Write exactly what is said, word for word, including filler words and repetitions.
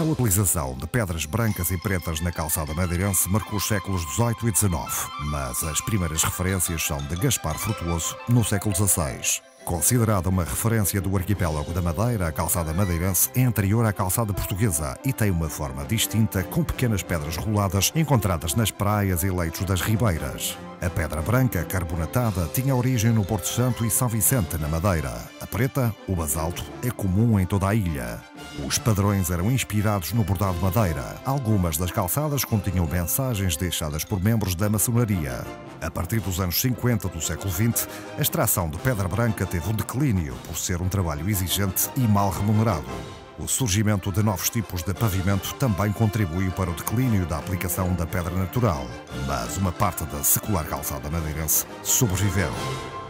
A utilização de pedras brancas e pretas na calçada madeirense marcou os séculos dezoito e dezenove, mas as primeiras referências são de Gaspar Frutuoso, no século dezasseis. Considerada uma referência do arquipélago da Madeira, a calçada madeirense é anterior à calçada portuguesa e tem uma forma distinta, com pequenas pedras roladas encontradas nas praias e leitos das ribeiras. A pedra branca carbonatada tinha origem no Porto Santo e São Vicente, na Madeira. A preta, o basalto, é comum em toda a ilha. Os padrões eram inspirados no bordado madeira. Algumas das calçadas continham mensagens deixadas por membros da maçonaria. A partir dos anos cinquenta do século vinte, a extração de pedra branca teve um declínio por ser um trabalho exigente e mal remunerado. O surgimento de novos tipos de pavimento também contribuiu para o declínio da aplicação da pedra natural, mas uma parte da secular calçada madeirense sobreviveu.